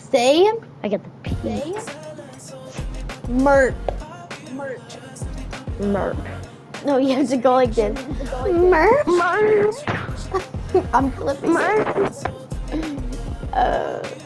Say I get the P. M3rp. M3rp. No, you have to go like this. M3rp. I'm flipping it.